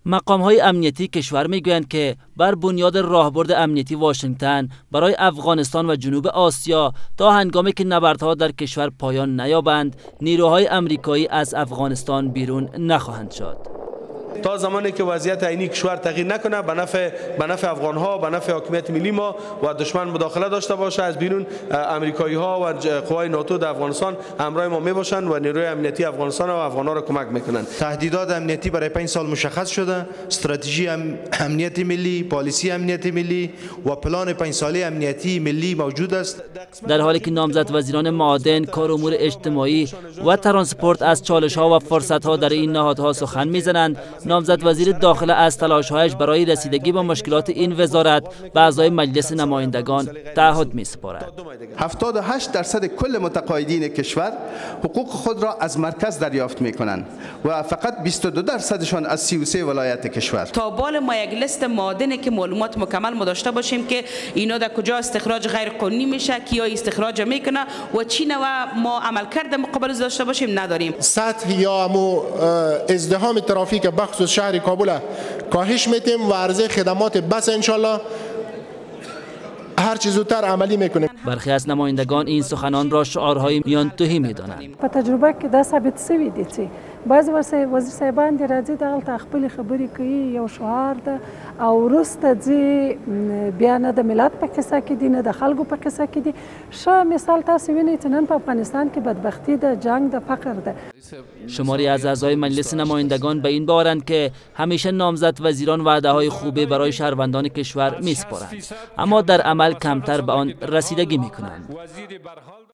مقام‌های امنیتی کشور میگویند که بر بنیاد راهبرد امنیتی واشنگتن برای افغانستان و جنوب آسیا تا هنگامی که نبردها در کشور پایان نیابند، نیروهای آمریکایی از افغانستان بیرون نخواهند شد. تا زمانی که وضعیت عینی کشور تغییر نکنه به نفع افغان ها، به نفع حاکمیت ملی ما و دشمن مداخله داشته باشه، از بیرون آمریکایی ها و قوای ناتو در افغانستان همراه ما میباشند و نیروی امنیتی افغانستان و افغان ها را کمک میکنند. تهدیدات امنیتی برای 5 سال مشخص شده، استراتژی امنیتی ملی، پالیسی امنیتی ملی و پلان 5 ساله امنیتی ملی موجود است. در حالی که نامزد وزیران معادن، کار امور اجتماعی و ترانسپورت از چالش ها و فرصت ها در این نهادها سخن میزنند، نامزد وزیر داخله از تلاش‌هایش برای رسیدگی به مشکلات این وزارت به اعضای مجلس نمایندگان تعهد می‌سپارد. 78% کل متقاعدین کشور حقوق خود را از مرکز دریافت می‌کنند و فقط 22% از 33 ولایت کشور. تا بال ما یک لیست معادنه که معلومات مکمل ما داشته باشیم که اینا در کجا استخراج غیر قانونی میشه، کیا استخراج میکنه و چی نوع ما عملکرد مقابل داشته باشیم نداریم. سطح یا ازدحام ترافیک بخصوص شهر کابل کاهش میتیم و عرضه خدمات بس انشالله هر چیز زودتر عملی میکنیم. برخی از نمایندگان این سخنان را شعارهای میان توهی میدانند. په تجربه کې دا ثابت شوی دی چې بعض وزیر صاحبان د راځي دغه خپل خبرې کوي، یو شعار ده او وروسته ځي بیا نه د ملت په قصه کې دي نه د خلکو په قصه کې دي. ښه مثال تاسو وینئ چې نن په افغانستان کې بدبختی ده، جنگ ده، فقر ده. شماری از اعضای مجلس نمایندگان به این باورند که همیشه نامزد وزیران وعده‌های خوبه برای شهروندان کشور میسپارند، اما در عمل کمتر به آن رسیدگی میکنند.